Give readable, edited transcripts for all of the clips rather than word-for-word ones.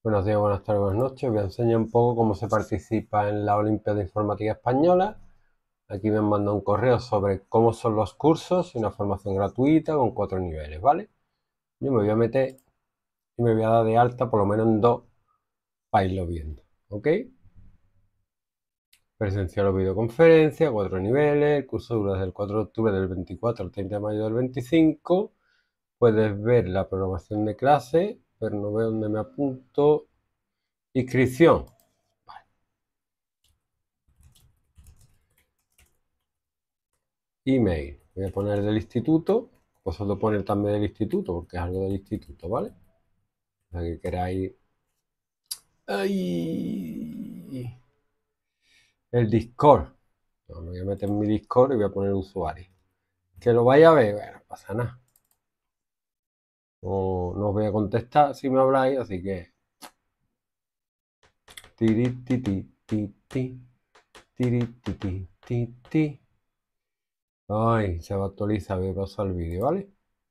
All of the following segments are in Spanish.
Buenos días, buenas tardes, buenas noches. Voy a enseñar un poco cómo se participa en la Olimpiada de Informática Española. Aquí me han mandado un correo sobre cómo son los cursos, una formación gratuita con 4 niveles, ¿vale? Yo me voy a meter y me voy a dar de alta por lo menos en 2 para irlo viendo, ¿ok? Presencial o videoconferencia, 4 niveles. El curso dura desde el 4 de octubre del 24 al 30 de mayo del 25. Puedes ver la programación de clase, pero no veo dónde me apunto. Inscripción. Email. Voy a poner del instituto. Vosotros poner también del instituto, porque es algo del instituto, ¿vale? O sea que queráis. ¡Ay! El Discord. No, me voy a meter en mi Discord y voy a poner usuario. Que lo vaya a ver, bueno, no pasa nada. No os voy a contestar si me habláis, así que. Tiri, ti, ti, ti, ti. Tiri, ti, ti, ti, ti. Ay, se va a actualizar, voy a pasar el vídeo, ¿vale?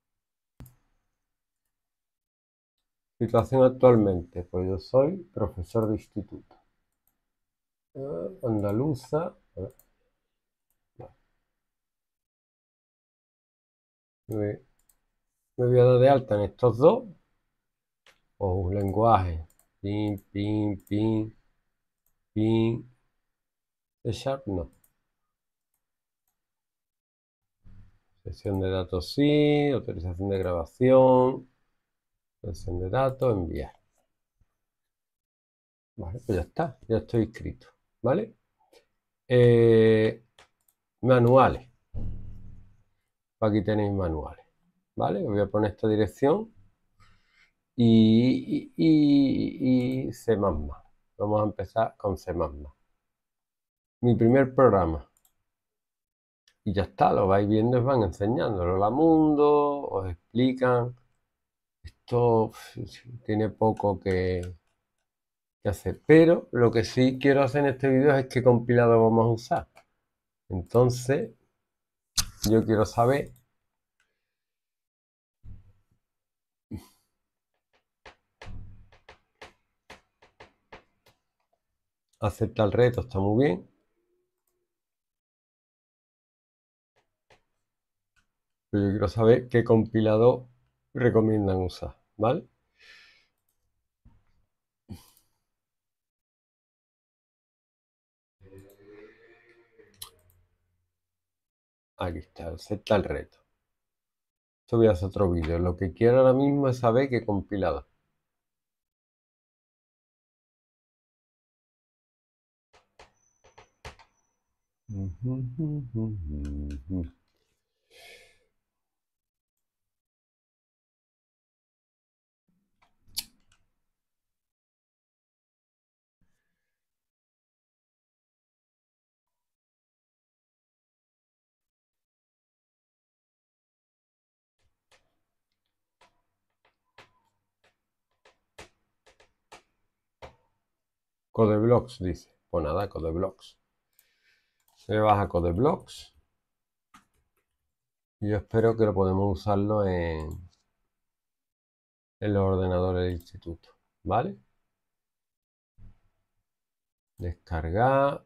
Situación actualmente, pues yo soy profesor de instituto. Andaluza. Me voy a dar de alta en estos dos. O un lenguaje. Pin, pin, pin, pin. C Sharp, no. Sesión de datos sí. Autorización de grabación. Sesión de datos, enviar. Vale, pues ya está. Ya estoy inscrito. ¿Vale? Manuales. Aquí tenéis manuales. ¿Vale? Os voy a poner esta dirección. Y C++. Vamos a empezar con C++. Mi primer programa. Y ya está, lo vais viendo, os van enseñando. Lola Mundo, os explican. Esto tiene poco que hacer. Pero lo que sí quiero hacer en este vídeo es qué compilador vamos a usar. Entonces, yo quiero saber. Acepta el reto, está muy bien. Pero yo quiero saber qué compilador recomiendan usar, ¿vale? Aquí está, acepta el reto. Esto voy a hacer otro vídeo. Lo que quiero ahora mismo es saber qué compilador. Codeblocks, dice. Pues nada, Codeblocks. Se baja Codeblocks. Y yo espero que lo podemos usarlo en los ordenadores del instituto. ¿Vale? Descargar.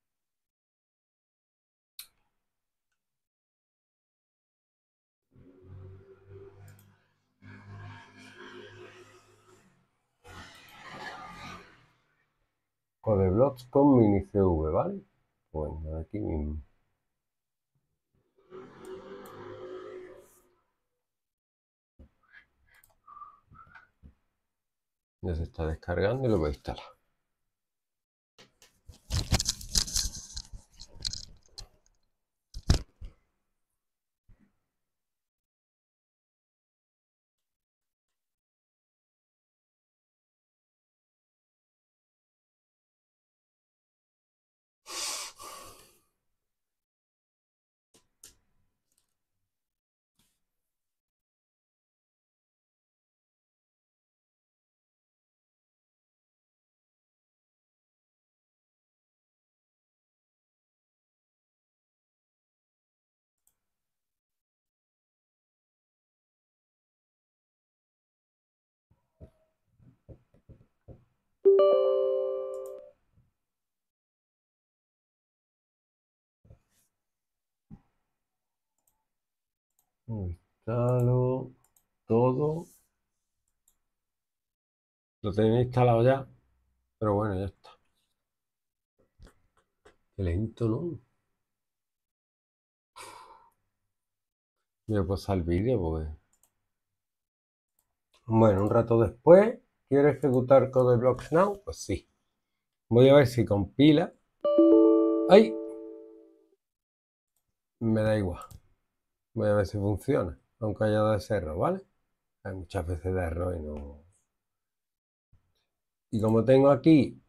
Codeblocks con minicv, ¿vale? Bueno, aquí mismo. Ya se está descargando y lo voy a instalar. Instalo todo. Lo tenéis instalado ya, pero bueno, ya está. Qué lento, ¿no? Voy a pasar el vídeo porque... Bueno, un rato después, ¿quiero ejecutar CodeBlocks Now? Pues sí. Voy a ver si compila. ¡Ay! Me da igual. Voy a ver si funciona, aunque haya dado ese error, ¿vale? Hay muchas veces de error y no... Y como tengo aquí...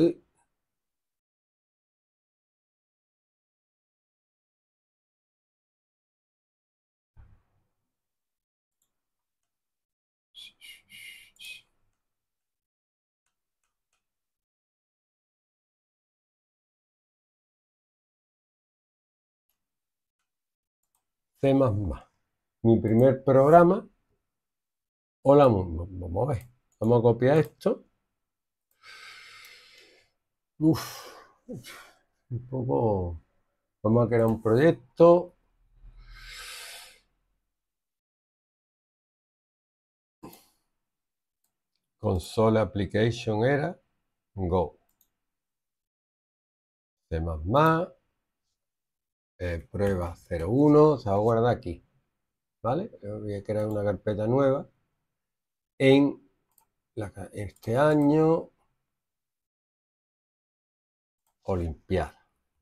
C++. Mi primer programa. Hola mundo. Vamos a ver. Vamos a copiar esto. Uf. Un poco... Vamos a crear un proyecto. Console application era Go. C++. Prueba 01. Se va a guardar aquí. ¿Vale? Voy a crear una carpeta nueva. En este año. Olimpiada.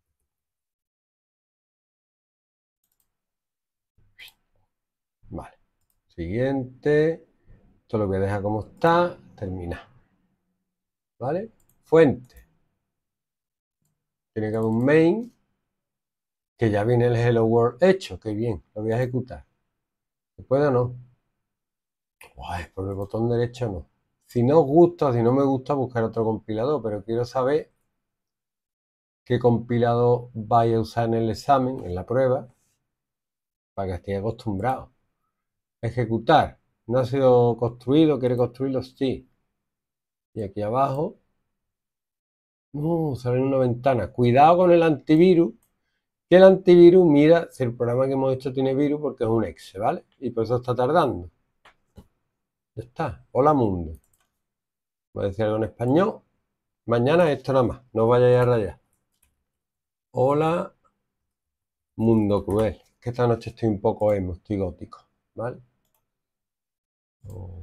Vale. Siguiente. Esto lo voy a dejar como está. Terminar. ¿Vale? Fuente. Tiene que haber un main. Que ya viene el Hello World hecho. Qué bien. Lo voy a ejecutar. ¿Se puede o no? Uy, por el botón derecho no. Si no os gusta, si no me gusta, buscar otro compilador. Pero quiero saber qué compilador vais a usar en el examen, en la prueba. Para que estéis acostumbrados. Ejecutar. No ha sido construido. ¿Quiere construirlo? Sí. Y aquí abajo. No, sale en una ventana. Cuidado con el antivirus. Que el antivirus mira si el programa que hemos hecho tiene virus porque es un exe, ¿vale? Y por eso está tardando. Ya está. Hola mundo. Voy a decir algo en español. Mañana esto nada más. No os vayáis a rayar. Hola mundo cruel. Que esta noche estoy un poco emo, estoy gótico, ¿vale? Oh.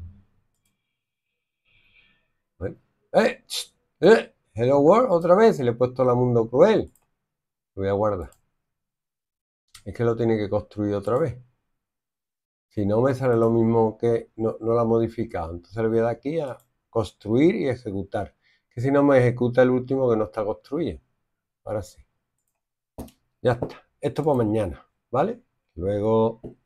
Hello World otra vez. Y le he puesto la mundo cruel. Lo voy a guardar. Es que lo tiene que construir otra vez. Si no me sale lo mismo que no lo ha modificado. Entonces le voy a dar aquí a construir y ejecutar. Que si no me ejecuta el último que no está construido. Ahora sí. Ya está. Esto para mañana, ¿vale? Luego...